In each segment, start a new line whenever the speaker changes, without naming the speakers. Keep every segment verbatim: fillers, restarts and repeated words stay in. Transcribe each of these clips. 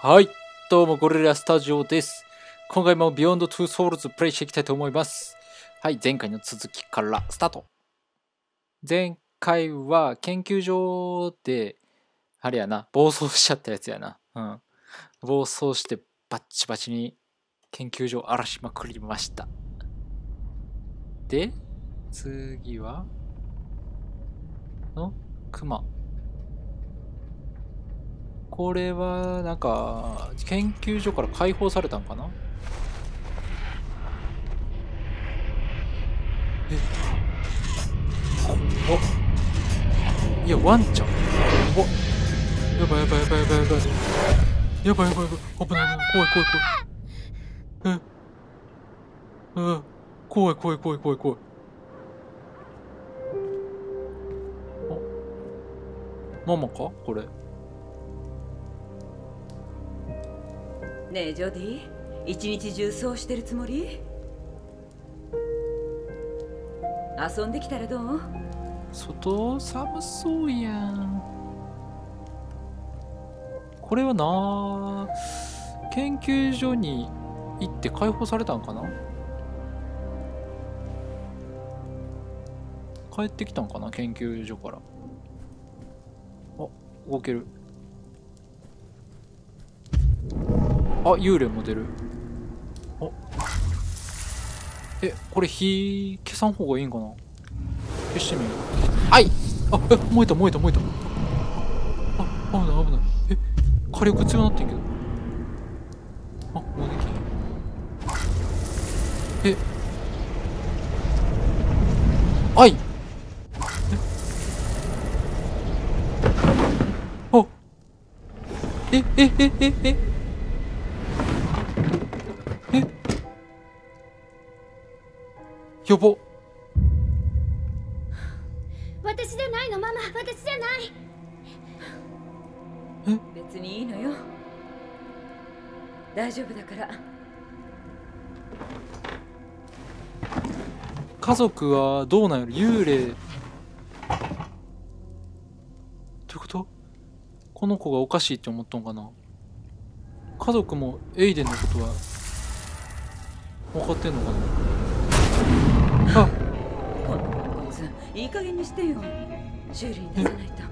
はい、どうもゴリラスタジオです。今回もビヨンドトゥーソウルズプレイしていきたいと思います。はい、前回の続きからスタート。前回は研究所で、あれやな、暴走しちゃったやつやな。うん。暴走してバッチバチに研究所を荒らしまくりました。で、次はのクマ。これはなんか研究所から解放されたんかな。えおいやワンちゃんおやばいやばいやばいやばいやばいやばいやばいやばい危ない危ない怖い怖い怖いえうん怖い怖い怖い怖い怖いママかこれ。
ねえジョディ、一日中そうしてるつもり？遊んできたらどう？
外寒そうやん。これはな研究所に行って解放されたんかな。帰ってきたんかな研究所から。あ、動ける。あ、幽霊も出る。あ、え、これ火消さん方がいいんかな。消してみよう。あいあ、え、燃えた燃えた燃えた。あ、危ない危ない。え、火力強くなってんけど。あ、もうできん。え、あいあえ、え、え、え、え、え、え、やば。
私じゃないのママ、私じゃない。
え、別にいいのよ、大丈夫だから。
家族はどうなんやろ。幽霊どういうこと。この子がおかしいって思っとんかな。家族もエイデンのことは分かってんのかな。あ、
このポンコツいい加減にしてよ。修理に出さないと。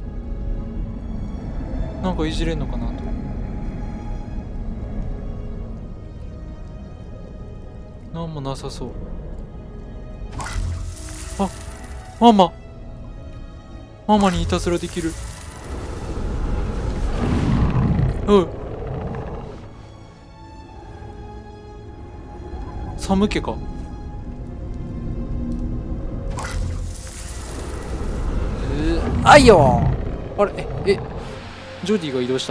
なんかいじれんのかなと。なんもなさそう。あ、ママママにいたずらできる。うん寒気か。えー、あいよー。あれええジョディが移動した。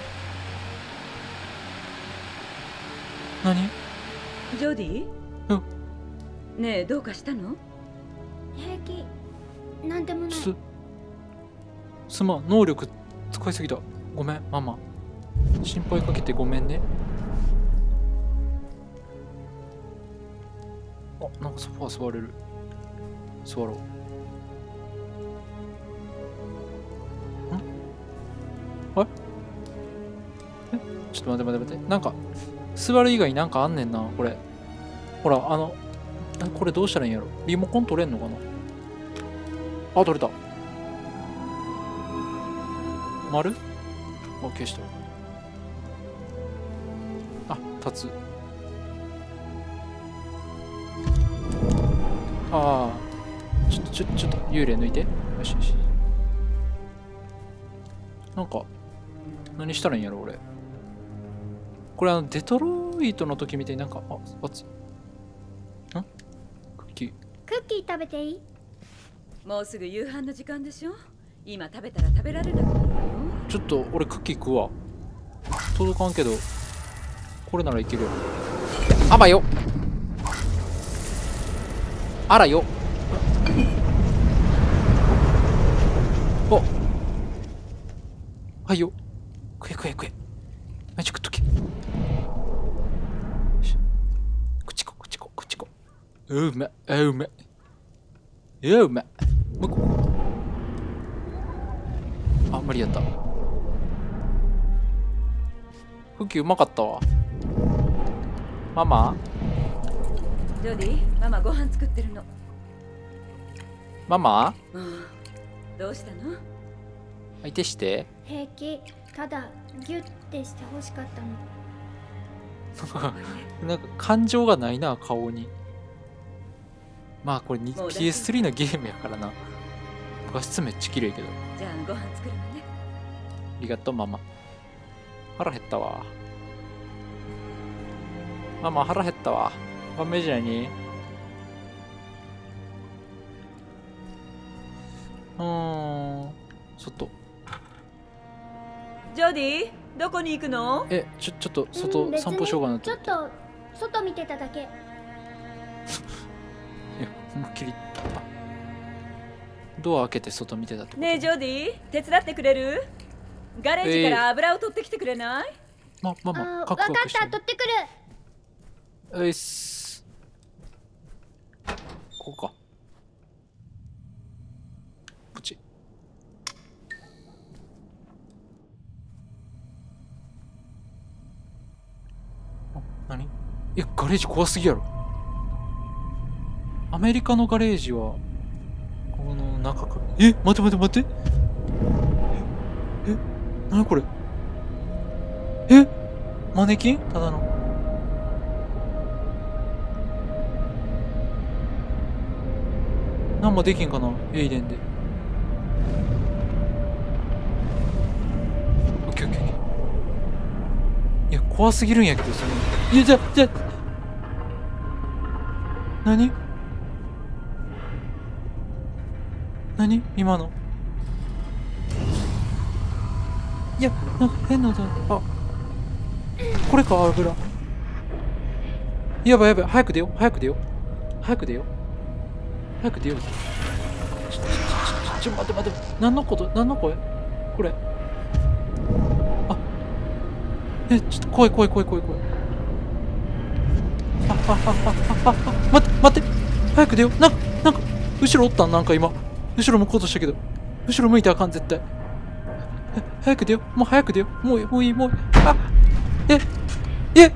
何。
ジョディ、
うん
ねえどうかしたの？
平気、なんでもない。
すすまん、能力使いすぎた。ごめんママ、心配かけてごめんね。あ、なんかソファー座れる。座ろう。んあれえちょっと待って待って待って。なんか座る以外になんかあんねんなこれ。ほらあのこれどうしたらいいんやろ。リモコン取れんのかな。あ、取れた。丸あ、消した。あ、立つ。ああ、ちょっとちょちょっと幽霊抜いて。よしよし。なんか何したらいいんやろ俺。これあのデトロイトの時みたいになんか、あ、熱い。んクッキー。
クッキー食べていい？
もうすぐ夕飯の時間でしょ。今食べたら食べられなくなるわよ。
ちょっと俺クッキー食うわ。届かんけどこれならいけるよ。あばよあらよおはいよ食え食え食え。めっちゃ食っとけ。こっちここっちここっちこ。うめあうめうめ。もう一個。あ、無理やった。 クッキーうまかったわ。ママ
ジョディ、ママご飯作ってるの。
ママ
うんどうしたの？
相手して。
平気。ただギュッてして欲しかったの。
なんか感情がないな、顔に。まあこれに
もう大丈夫
ピーエススリー のゲームやからな。画質めっちゃ綺麗けど。
じゃあご飯作るわね。
ありがとうママ。腹減ったわ。ママ腹減ったわ。晩飯何？うーん、外。
ジョディ、どこに行くの？
え、ちょ、ちょっと
うん
外
別に
散歩しようかなと
ちょっ
思って。
と外見てただけ。
いや、思いっきり。あ、ドア開けて外見てたってこと？
ねえジョディ、手伝ってくれる？ガレージから油を取ってきてくれない？
ま、ママ、
あー、わ
カ
かっ
クカクしてる。
た。取ってくる。
ういっす。ここか。こっち。あ、何？いや、ガレージ怖すぎやろ。アメリカのガレージは、この中から。え、待って待って待って。え、え、何これ？え、マネキン？ただの。何もできんかな、エイデンで。オッケーオッケー。いや、怖すぎるんやけど、その。いや、じゃ、じゃ。何？何？今の。いや、なんか変な音。あ。これか、油。やばいやばい、早く出よう、早く出よう。早く出よう。早く出ようぜ。ちょ、ちょ、ちょ、ちょ、待って待って。何のこと？何の声？これ。あ。え、ちょっと怖い怖い怖い怖い怖い。あ、あ、あ、あ、あ、あ、待って待って。早く出よう。なんか、なんか、後ろおったん？なんか今。後ろ向こうとしたけど。後ろ向いてあかん、絶対。え、早く出よう。もう早く出よう。もういい、もういい、もういい。あ、え、え、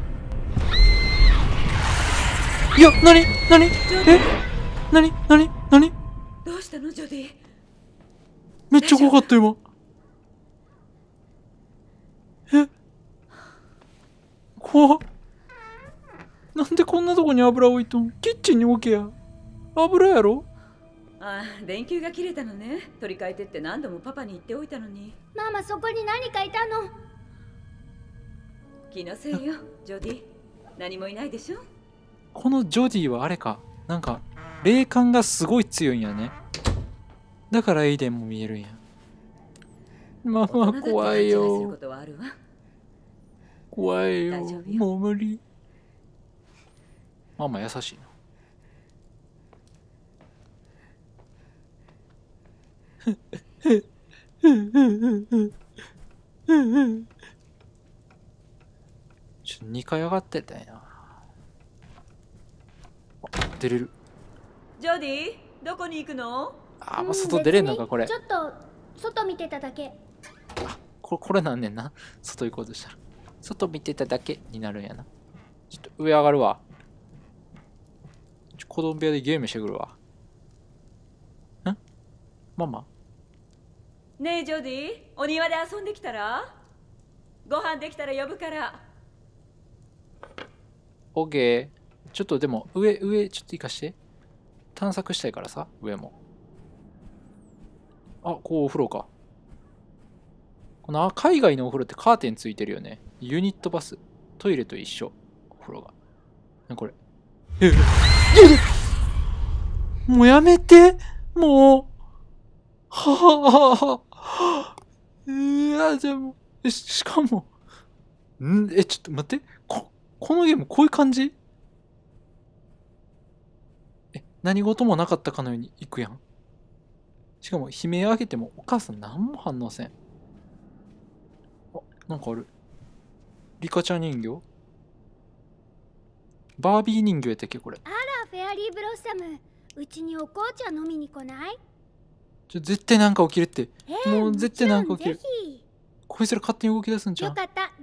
いや、なになに？え、なになになに？
どうしたのジョディ？
めっちゃ怖かった今。え、怖っ。なんでこんなとこに油置いとん？キッチンに置けや。油やろ？
ああ、電球が切れたのね。取り替えてって何度もパパに言っておいたのに。
ママ、そこに何かいたの。
気のせいよ、ジョディ。何もいないでしょ。
このジョディはあれか。なんか、霊感がすごい強いんやね。だからエイデンも見えるんや。ママ怖いよ。怖いよ。もう無理。ママ優しいな。ちょっとにかい上がってたいな。出れる。
ジョディ、どこに行くの？
あー、もう外出れんのかこれ。
ちょっと外見てただけ。
あ、これこれなんねんな。外行こうとしたら外見てただけになるんやな。ちょっと上上がるわ。ちょ子供部屋でゲームしてくるわ。ん？ママ？
ねえジョディ、お庭で遊んできたら？ご飯できたら呼ぶから。
オッケー。ちょっとでも上上ちょっと行かして。探索したいからさ、上も。あ、こうお風呂か。この海外のお風呂ってカーテンついてるよね。ユニットバス。トイレと一緒。お風呂が。なこれ。え、もうやめて。もう。はははは。いや、でも。え、ししかも。んえ、ちょっと待って。こ、このゲームこういう感じ？え、何事もなかったかのように行くやん。しかも悲鳴上げてもお母さん何も反応せん。あ、なんかある。リカちゃん人形？バービー人形やったっけこれ。
あら、フェアリーブロッサム。うちにお紅茶飲みに来ない？
ちょ、絶対なんか起きるって。
えー、
もう絶対なんか起きる
もちろんぜひ。
こいつら勝手に動き出すんちゃう？
よかった。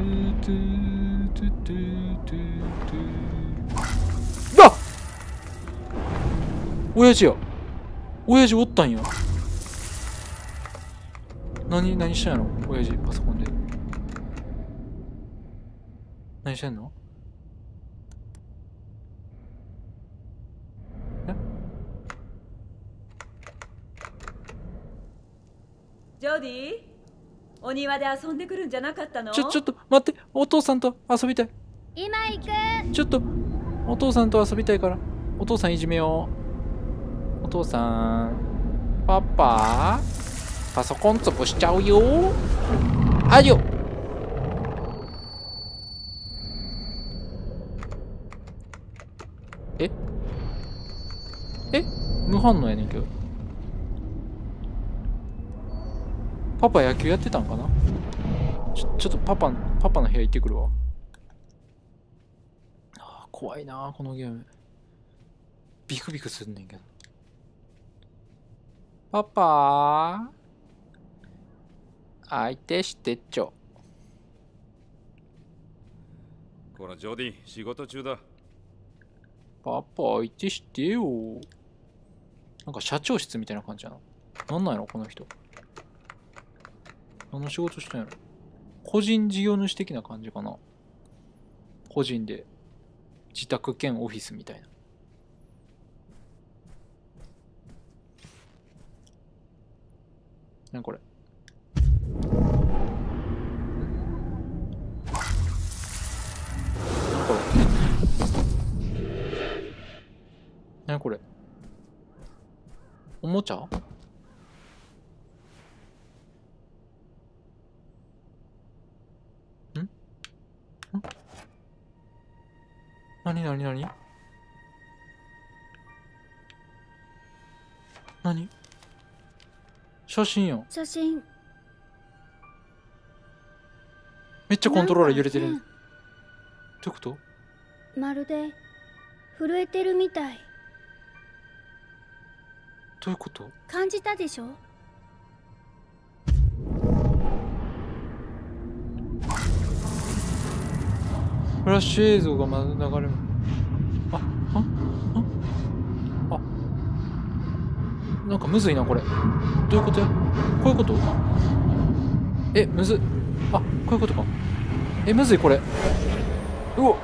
ゥトゥトゥトゥトゥトゥ。あっ、親父や。親父おったんや。何何したんやろ親父、パソコンで。何してんの？え？
ジョディ、お庭で遊んでくるんじゃなかったの？
ちょ、ちょっと待って、お父さんと遊びたい。
今行く。
ちょっと、お父さんと遊びたいから、お父さんいじめよう。お父さん、パパ、パソコン潰しちゃうよ。あよ。ええ無反応やねんけど。パパ野球やってたんかな。ちょ、ちょっとパパ、パパの部屋行ってくるわ。あー、怖いなこのゲーム。ビクビクすんねんけど。パパ相手してっちょ。
このジョディ、仕事中だ。
パパ相手してよ。なんか社長室みたいな感じやな。なんなんやろこの人。何の仕事してんやろ。個人事業主的な感じかな。個人で自宅兼オフィスみたいな。何これ。何これ。何これ。おもちゃ？ん？ん？なになになに？なに？写真やん。
写真。
めっちゃコントローラー揺れてる。 ういうこと？
まるで震えてるみたい。
どういうこと？
感じたでしょ？
フラッシュ映像がまだ流れる。あ、あ、あ、あ、なんかむずいなこれ。どういうことや？こういうこと？え、むずい。あ、こういうことか。え、むずいこれ。うお。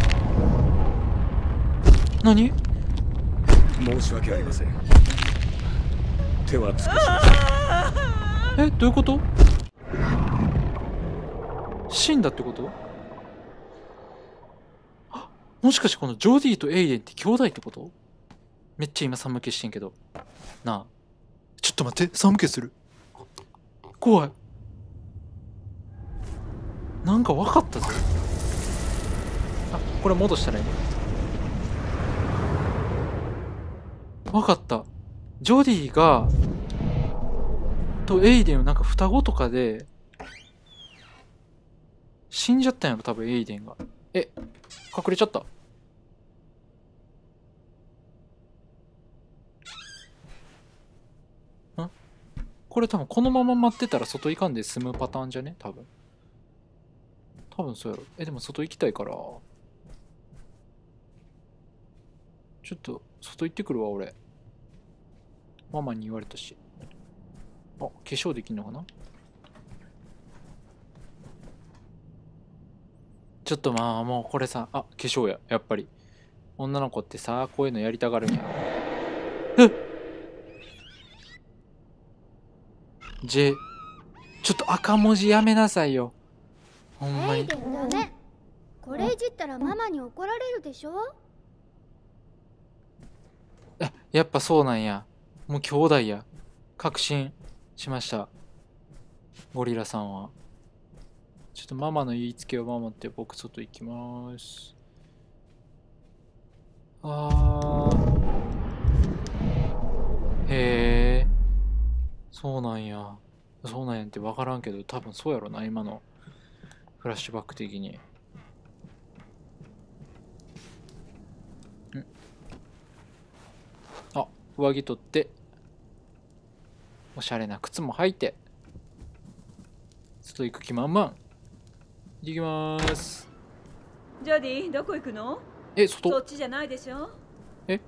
何？
申し訳ありません。手は尽くしま
した。え、どういうこと？死んだってこと？もしかしてこのジョディとエイデンって兄弟ってこと？めっちゃ今寒気してんけど。なあ。ちょっと待って、寒気する。怖い。なんか分かったぞ。あ、これ戻したらいいね。分かった。ジョディが、とエイデンはなんか双子とかで、死んじゃったんやろ、多分エイデンが。え、隠れちゃった。ん？これ多分このまま待ってたら外行かんで済むパターンじゃね？多分。多分そうやろ。え、でも外行きたいから。ちょっと外行ってくるわ、俺。ママに言われたし。あ、化粧できんのかな？ちょっとまあもうこれさ、あ、化粧や、やっぱり。女の子ってさ、こういうのやりたがるんや。えっ J、ちょっと赤文字やめなさいよ。ほんまに。
エイデンダメ。これいじったらママに怒られるでしょ？
あ、やっぱそうなんや。もう兄弟や。確信しました。ゴリラさんは。ちょっとママの言いつけを守って僕外行きます。あー。へえ。そうなんや。そうなんやって分からんけど、多分そうやろな、今のフラッシュバック的に。んあ、上着取って、おしゃれな靴も履いて、外行く気満々。行きまーす。
ジョディ、どこ行くの？
え、外？
そっちじゃないでしょ？
え？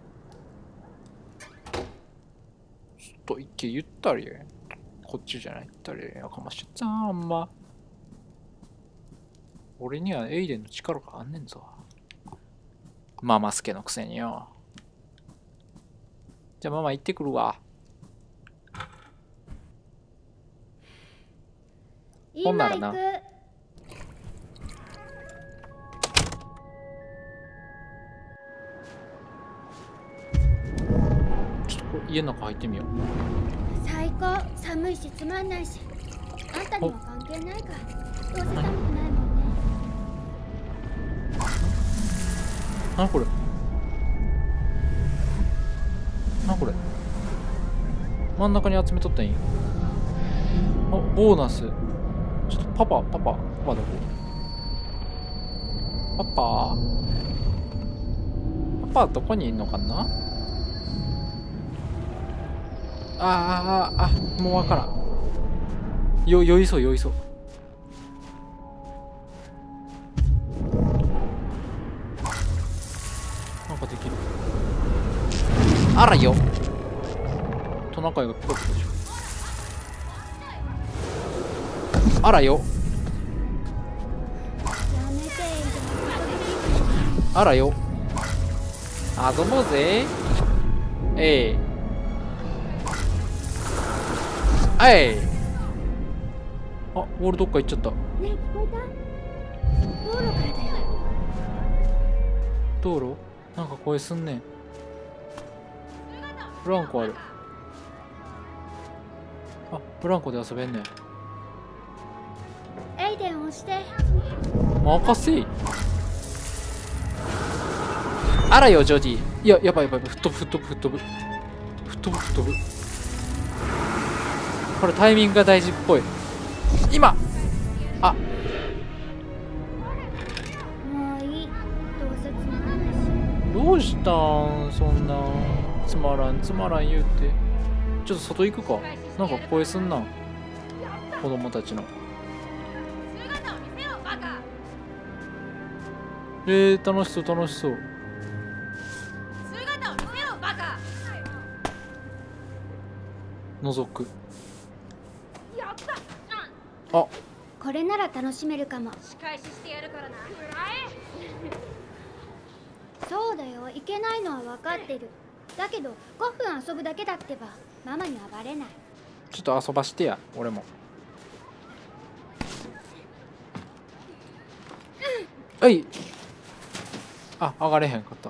外行け言ったり。こっちじゃないったり。やかましいっあんま。俺にはエイデンの力があんねんぞ。ママスケのくせによ。じゃあママ行ってくるわ。ほんならな。ちょっとこれ家の中入ってみよう。
最高。寒いしつまんないし、あんたには関係ないから。どうせ寒くないもんね。
なこれなこれ真ん中に集めとったんや。あ、ボーナス。ちょっとパパパパパパどこ？パパパパどこにいんのかな。あーあー、もうわからん。よ、酔いそう酔いそう。なんかできる。あらよ。トナカイがピコピコでしょ。あらよ。
やめて。
あらよ。遊ぼうぜ。えい。えい。あ、ボールどっか行っちゃった。
ねえ、聞こえた？道路からだよ。
道路？なんか声すんねん。ブランコある。あ、ブランコで遊べんねん。
エイデン押して。
任せい。あらよ、ジョディ。いや、やばいやばい。吹っ飛ぶ、吹っ飛ぶ、吹っ飛ぶ。吹っ飛ぶ、吹っ飛ぶ。これタイミングが大事っぽい。今あ、
も
どうしたんそんなつまらんつまらん言うて。ちょっと外行くか。なんか声すんな子供たちの。えー、楽しそう楽しそう。覗く。あ、
これなら楽しめるかも。
仕返ししてやるからな。
そうだよ、いけないのは分かってる。だけどごふん遊ぶだけだってばママにはバレない。
ちょっと遊ばしてや俺も。はい、あ、上がれへんかった。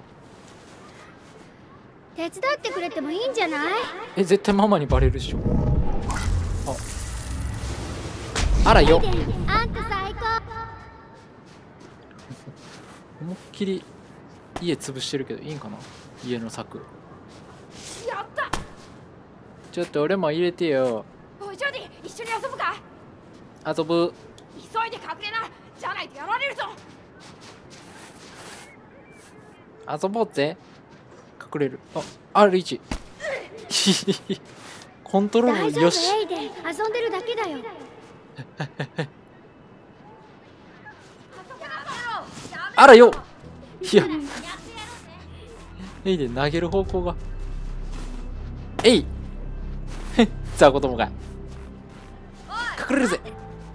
手伝ってくれてもいいんじゃない？
え、絶対ママにバレるでしょ。あ、あらよ。
あんた最高。
思いっきり家潰してるけどいいんかな、家の柵。
やった。
ちょっと俺も入れてよ。
おいジョディ、一緒に遊ぶか。
遊ぶ。
急いで隠れな、じゃないとやられるぞ。
遊ぼうぜ。隠れる。あ、ある位置。コントロー
大丈夫
ルよし。
エイデン、遊んでるだけだよ。
あらよ。いや、エイで投げる方向が。えい。さあ子供が隠れるぜ。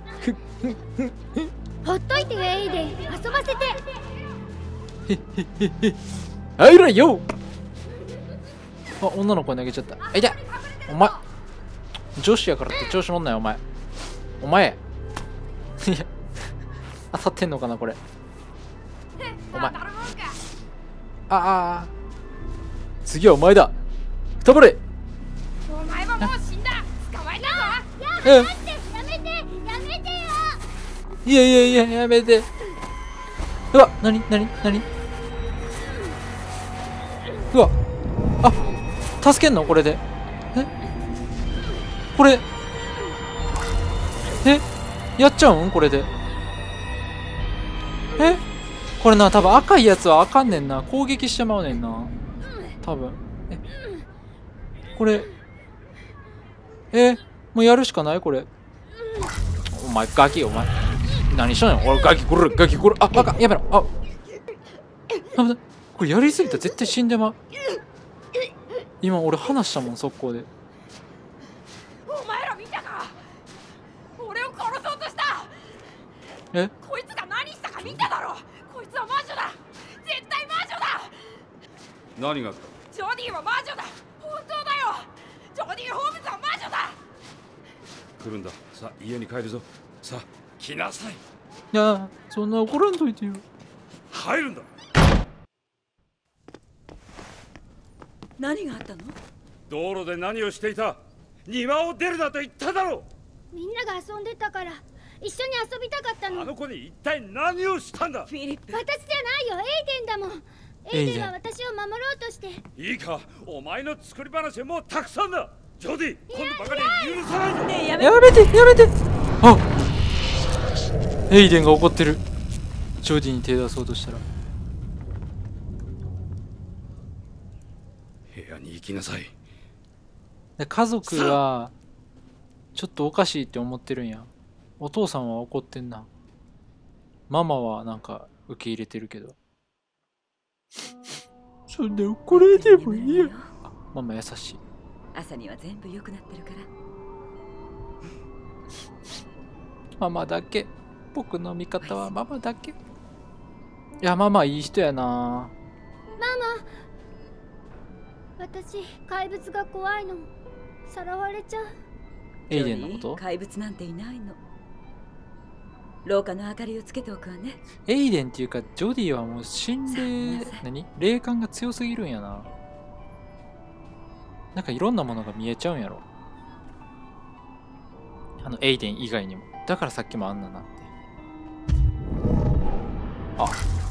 ほっといてよエイデン、遊ばせて。
あいらよ。あ、女の子に投げちゃった。あいた。お前女子やからって調子乗んなよお前。お前いや当たってんのかなこれ。お前ああ、次はお前だ。くたばれ。
お前はもう死んだ。捕まえたぞ。
え、
待って、やめてやめてよ。
いやいやいややめて。うわ、なになになに。うわ、あ、助けんのこれで。え、これえ、やっちゃうんこれで。え、これな、多分赤いやつはあかんねんな。攻撃してまうねんな多分。え、これえ、もうやるしかないこれ。お前ガキ、お前何しとんねん。俺ガキ、これガキ、これ、あ、バカ、やめろ。あ、危ない。これやりすぎたら絶対死んでまう。今俺話したもん速攻で。
お前ら見たか。俺を殺そうとした。
え、
こいつが何したか見ただろ。こいつは魔女だ。絶対魔女だ。
何があった。
ジョディは魔女だ。本当だよ。ジョディ・ホームズは魔女だ。
来るんだ。さあ家に帰るぞ。さあ来なさい。
いや、そんな怒らんといてよ。
入るんだ。
何があったの？
道路で何をしていた。庭を出るなと言っただろう。
みんなが遊んでたから一緒に遊びたかったの。
あの子に一体何をしたんだ。
フィリップ、
私じゃないよ、エイデンだもん。エイデンは私を守ろうとして。
いいか、お前の作り話はもうたくさんだ。ジョディ、今度ばかり許さないぞ。
ねえやめ
やめてやめて。あ、エイデンが怒ってる。ジョディに手出そうとしたら。
部屋に行きなさい。
で家族はちょっとおかしいって思ってるんや。お父さんは怒ってんな。ママはなんか受け入れてるけど。そんな怒られてもいいや。ママ優しい。
朝には全部良くなってるから。
ママだけ。僕の味方はママだけ。いや、ママいい人やな。
ママ、私怪物が怖いの。さらわれちゃう。
エイデンのこと？
怪物なんていないの。廊下の明かりをつけておくわね。
エイデンっていうかジョディはもう心
さあ見な
霊
さい
何霊感が強すぎるんやな。なんかいろんなものが見えちゃうんやろ、あのエイデン以外にも。だからさっきもあんななって。あ、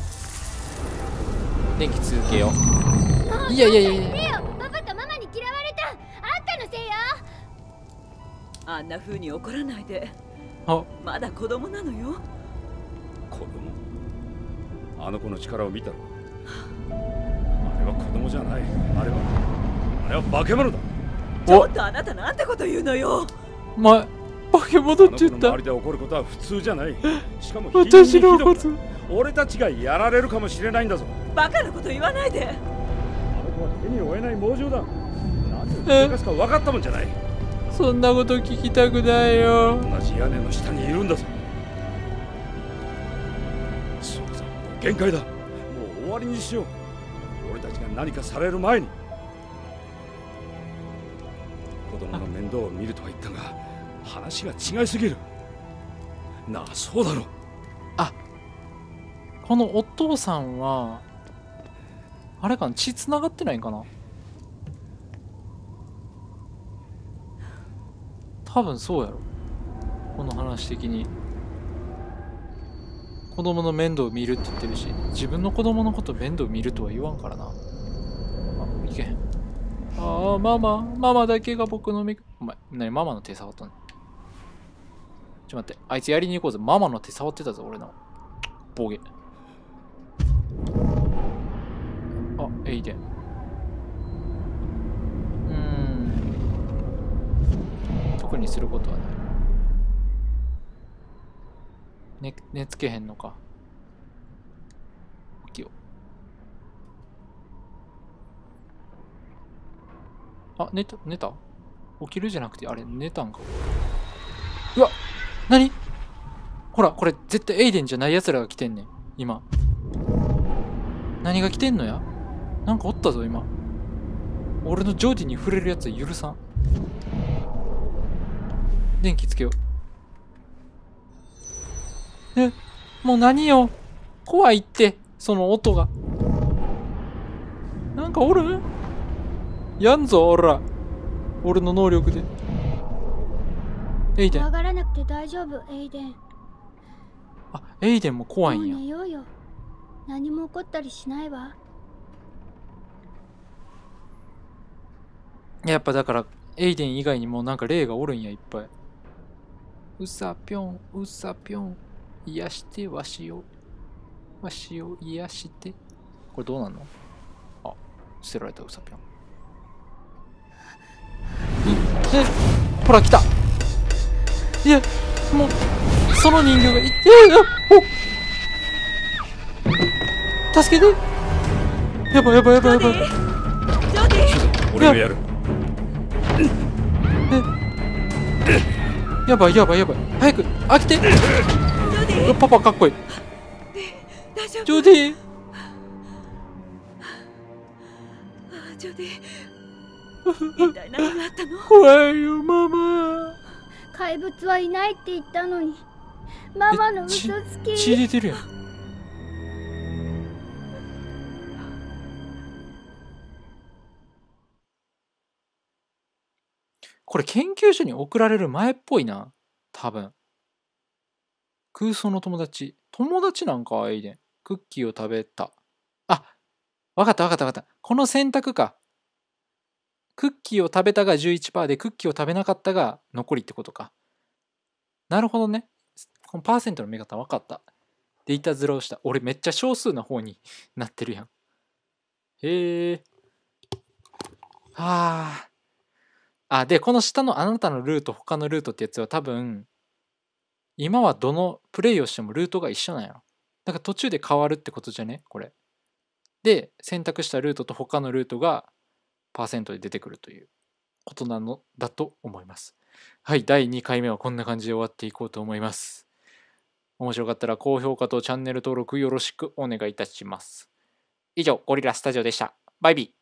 電気続けよう。いやいやいやいや、
ねえよ、パパとママに嫌われた。あんたのせいよ。
あんな風に怒らないで。
あ、
まだ子供なのよ。
子供。あの子の力を見たろ。 供じゃない。あれはあれは化け物だ。
ちょっとあなたなんてこと言うのよ。
ま、化け物って言った。
周りで起こることは普通じゃない。しかも
私のこと。
俺たちがやられるかもしれないんだぞ。
バカなこと言わないで。
あの子は手に負えない猛獣だ。何を生かすか分かったもんじゃない。
そんなこと聞きたくないよ。
同じ屋根の下にいるんだぞ。そうだ、もう限界だ。もう終わりにしよう。俺たちが何かされる前に。子供の面倒を見るとは言ったが、話が違いすぎる。なあ、そうだろう。
あ、このお父さんはあれかな、血つながってないんかな。多分そうやろ、この話的に。子供の面倒を見るって言ってるし、自分の子供のこと面倒見るとは言わんからな。あ、いけへん。ああ、ママ、ママだけが僕の味方。お前、なにママの手触ったの。ちょっと待って、あいつやりに行こうぜ。ママの手触ってたぞ、俺の。ボケ。あ、エイデン。うーん。特にすることはない。寝、寝つけへんのか。起きよう。あ、寝た、寝た起きるじゃなくて、あれ、寝たんか。うわ、何ほら、これ絶対エイデンじゃない奴らが来てんねん、今。何が来てんのや。なんかおったぞ、今。俺のジョーディに触れるやつは許さん。電気つけよう。え、もう何よ。怖いって、その音が。なんかおる？やんぞ、おら。俺の能力で。エイデン。
怖がらなくて大丈夫、エイデン。
あ、エイデンも怖いんや。
もう寝ようよ。何も起こったりしないわ。
やっぱだから、エイデン以外にもなんか霊がおるんや、いっぱい。うさぴょん、うさぴょん。癒してわしを。わしを癒して。これどうなんの？あ、捨てられたうさぴょん。え、ほら来た。いや、もう、その人形がい、えー、お、助けて。やばいやばいやばいやばい。
ジョディ、
俺がやる。
やばいやばいやばい。早く開けて。
ジョディ、
パパかっこいい。
大丈夫？
ジョディ。
ジョディ、一体何があったの？
怖いよ、ママ。
怪物はいないって言ったのに。ママの嘘つき。
血出てるやん。これ研究所に送られる前っぽいな。多分。空想の友達。友達なんか、エイデン。クッキーを食べた。あ、わかったわかったわかった。この選択か。クッキーを食べたが じゅういちパーセント で、クッキーを食べなかったが残りってことか。なるほどね。このパーセントの見方分かった。で、いたずらをした。俺めっちゃ少数な方になってるやん。へえ。はあ。あ、で、この下のあなたのルート、他のルートってやつは多分、今はどのプレイをしてもルートが一緒なんやろ。だから途中で変わるってことじゃねこれ。で、選択したルートと他のルートがパーセントで出てくるということなのだと思います。はい、だいにかいめはこんな感じで終わっていこうと思います。面白かったら高評価とチャンネル登録よろしくお願いいたします。以上、ゴリラスタジオでした。バイビー。